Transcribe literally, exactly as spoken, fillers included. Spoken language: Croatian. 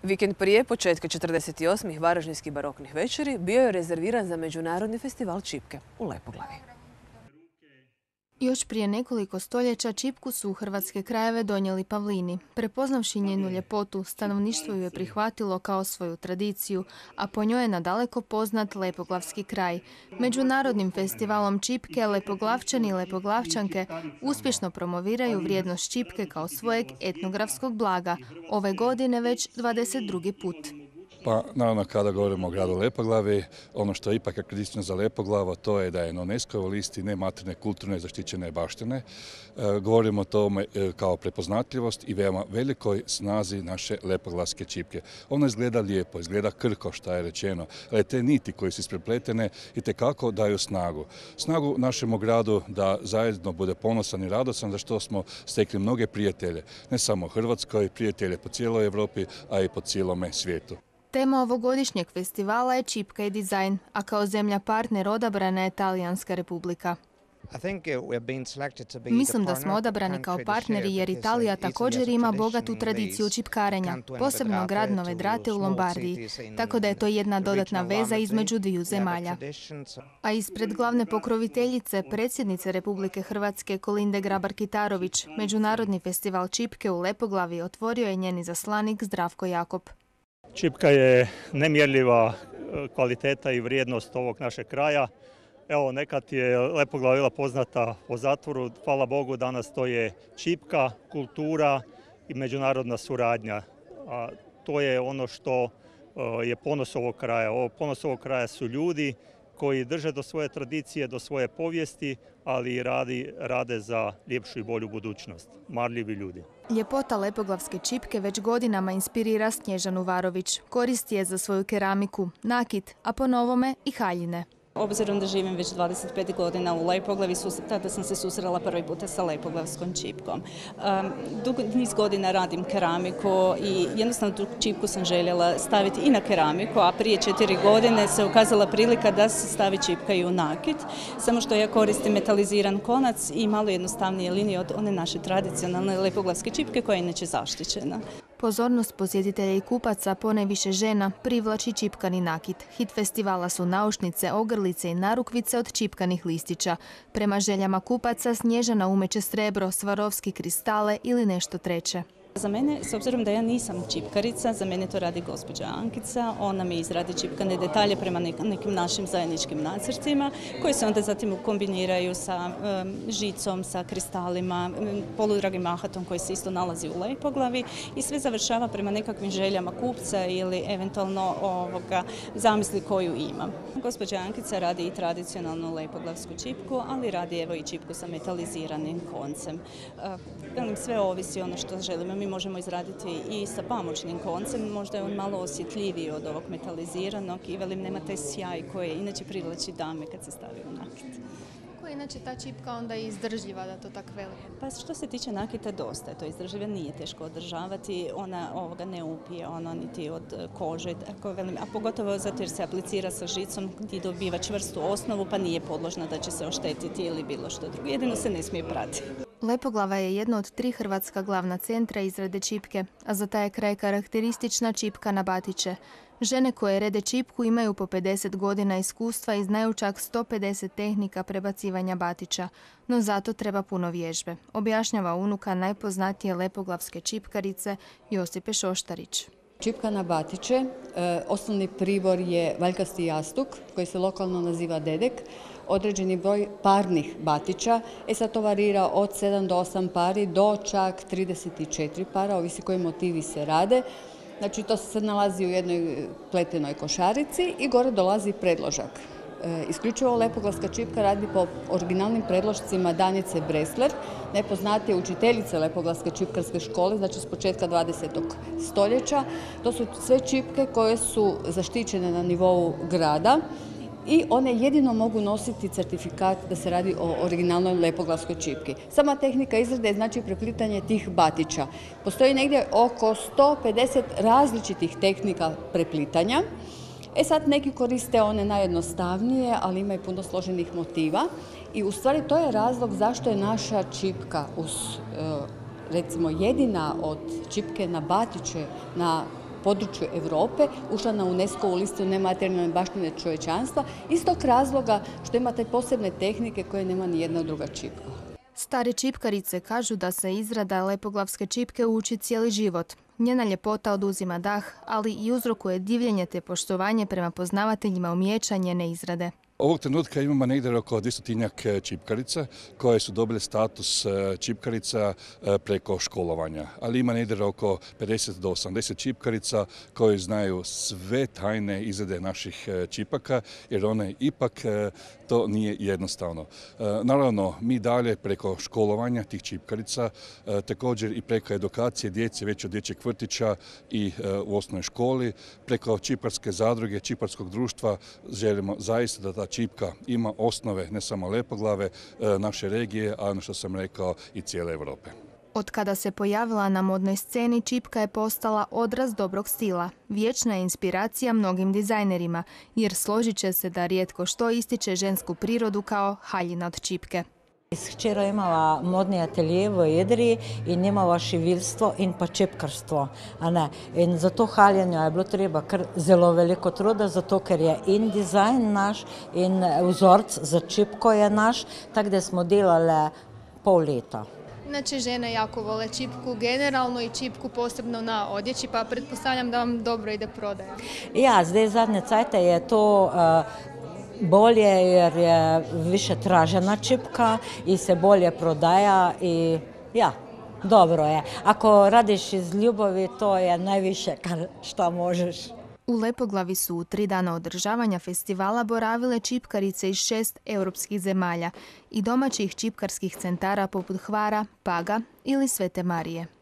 Vikend prije početka četrdeset osmih varaždinskih baroknih večeri bio je rezerviran za Međunarodni festival čipke u Lepoglavi. Još prije nekoliko stoljeća čipku su u hrvatske krajeve donijeli Pavlini. Prepoznavši njenu ljepotu, stanovništvo ju je prihvatilo kao svoju tradiciju, a po njoj je nadaleko poznat Lepoglavski kraj. Međunarodnim festivalom čipke Lepoglavčani i Lepoglavčanke uspješno promoviraju vrijednost čipke kao svojeg etnografskog blaga. Ove godine već dvadeset drugi put. Pa naravno kada govorimo o gradu Lepoglavi, ono što je ipak karakteristično za Lepoglavu to je da je na UNESCO-voj listi nematerijalne kulturne zaštićene baštine. E, govorimo o tome e, kao prepoznatljivost i veoma velikoj snazi naše lepoglavske čipke. Ono izgleda lijepo, izgleda krko što je rečeno, ali te niti koje su isprepletene itekako daju snagu. Snagu našemu gradu da zajedno bude ponosan i radosan za što smo stekli mnoge prijatelje, ne samo u Hrvatskoj, prijatelje po cijeloj Europi, a i po cijelome svijetu. Tema ovogodišnjeg festivala je čipka i dizajn, a kao zemlja partner odabrana je Talijanska republika. Mislim da smo odabrani kao partneri jer Italija također ima bogatu tradiciju čipkarenja, posebno grad Nove Drate u Lombardiji, tako da je to jedna dodatna veza između dviju zemalja. A ispred glavne pokroviteljice, predsjednice Republike Hrvatske Kolinde Grabar-Kitarović, Međunarodni festival čipke u Lepoglavi otvorio je njen izaslanik Zdravko Jakop. Čipka je nemjerljiva kvaliteta i vrijednost ovog našeg kraja. Evo, nekad je Lepoglava bila poznata po zatvoru, hvala Bogu danas to je čipka, kultura i međunarodna suradnja. A to je ono što je ponos ovog kraja. Ovo ponos ovog kraja su ljudi koji drže do svoje tradicije, do svoje povijesti, ali i radi, rade za ljepšu i bolju budućnost. Marljivi ljudi. Ljepota lepoglavske čipke već godinama inspirira Snježanu Varović. Koristi je za svoju keramiku, nakit, a po novome i haljine. Obzirom da živim već dvadeset pet godina u Lepoglavi, tada sam se susrela prvi puta sa lepoglavskom čipkom. Um, dugo niz godina radim keramiku i jednostavno tu čipku sam željela staviti i na keramiku, a prije četiri godine se ukazala prilika da se stavi čipka i u nakit, samo što ja koristim metaliziran konac i malo jednostavnije linije od one naše tradicionalne lepoglavske čipke koja je inače zaštićena. Pozornost posjetitelja i kupaca, ponajviše žena, privlači čipkani nakit. Hit festivala su naušnice, ogrlice i narukvice od čipkanih listića. Prema željama kupaca Snježana umeće srebro, svarovski kristale ili nešto treće. Za mene, s obzirom da ja nisam čipkarica, za mene to radi gospođa Ankica. Ona mi izradi čipkane detalje prema nekim našim zajedničkim nacrtima, koji se onda zatim kombiniraju sa um, žicom, sa kristalima, um, poludragim ahatom koji se isto nalazi u Lepoglavi i sve završava prema nekakvim željama kupca ili eventualno ovoga zamisli koju ima. Gospođa Ankica radi i tradicionalnu lepoglavsku čipku, ali radi evo i čipku sa metaliziranim koncem. Uh, sve ovisi ono što želimo. Mi možemo izraditi i sa pamučnim koncem, možda je on malo osjetljiviji od ovog metaliziranog i velim nema taj sjaj koji inače privlači dame kad se stavi u nakit. Kako je inače ta čipka onda izdržljiva, da to tako veli? Pa što se tiče nakita dosta je to izdržljiva, nije teško održavati, ona ovoga ne upije, ono niti od kože, tako velim, a pogotovo zato jer se aplicira sa žicom gdje dobiva čvrstu osnovu pa nije podložna da će se oštetiti ili bilo što drugo, jedino se ne smije prati. Lepoglava je jedna od tri hrvatska glavna centra izrade čipke, a za taj je kraj karakteristična čipka na batiće. Žene koje rede čipku imaju po pedeset godina iskustva i znaju čak sto pedeset tehnika prebacivanja batića, no zato treba puno vježbe, objašnjava unuka najpoznatije lepoglavske čipkarice Josipe Šoštarić. Čipka na batiće, e, osnovni pribor je valjkasti jastuk koji se lokalno naziva dedek, određeni broj parnih batića, e sad to varira od sedam do osam pari do čak trideset četiri para, ovisi koji motivi se rade. Znači to se sad nalazi u jednoj pletenoj košarici i gore dolazi predložak. E, isključivo lepoglavska čipka radi po originalnim predlošcima Danice Bresler, najpoznatije učiteljice lepoglavske čipkarske škole, znači s početka dvadesetog stoljeća. To su sve čipke koje su zaštićene na nivou grada i one jedino mogu nositi certifikat da se radi o originalnoj lepoglavskoj čipki. Sama tehnika izrade je znači preplitanje tih batića. Postoji negdje oko sto pedeset različitih tehnika preplitanja. E sad neki koriste one najjednostavnije, ali ima i puno složenih motiva. I u stvari to je razlog zašto je naša čipka uz, recimo, jedina od čipke na batiće na području Europe, ušla na UNESCO-vu listu nematerijalne baštine čovječanstva, iz tog razloga što ima te posebne tehnike koje nema ni jedna druga čipka. Stare čipkarice kažu da se izrada lepoglavske čipke uči cijeli život. Njena ljepota oduzima dah, ali i uzrokuje divljenje te poštovanje prema poznavateljima umijeća njene izrade. Ovog trenutka imamo negdje oko dvjestotinjak čipkarica koje su dobile status čipkarica preko školovanja, ali ima negdje oko pedeset do osamdeset čipkarica koje znaju sve tajne izrade naših čipaka, jer one ipak to nije jednostavno. Naravno, mi dalje preko školovanja tih čipkarica, također i preko edukacije djece već od dječjeg vrtića i u osnovnoj školi, preko čiparske zadruge, čiparskog društva želimo zaista da ta čipka ima osnove ne samo Lepoglave, naše regije, a ono što sam rekao i cijele Europe. Od kada se pojavila na modnoj sceni, čipka je postala odraz dobrog stila. Vječna je inspiracija mnogim dizajnerima, jer složit će se da rijetko što ističe žensku prirodu kao haljina od čipke. Hčera je imala modni atelje v Idriji in imala šivilstvo in pa čepkarstvo. In za to haljanje je bilo treba kar zelo veliko truda, zato ker je in dizajn naš in vzorc za čipko je naš, tako da smo delali pol leta. Znači, žene jako vole čipku generalno i čipku posebno na odjeći, pa pretpostavljam da vam dobro ide prodaja. Ja, zdaj zadnje cajte je to uh, bolje jer je više tražena čipka i se bolje prodaja i ja, dobro je. Ako radiš iz ljubavi, to je najviše kar šta možeš. U Lepoglavi su u tri dana održavanja festivala boravile čipkarice iz šest europskih zemalja i domaćih čipkarskih centara poput Hvara, Paga ili Svete Marije.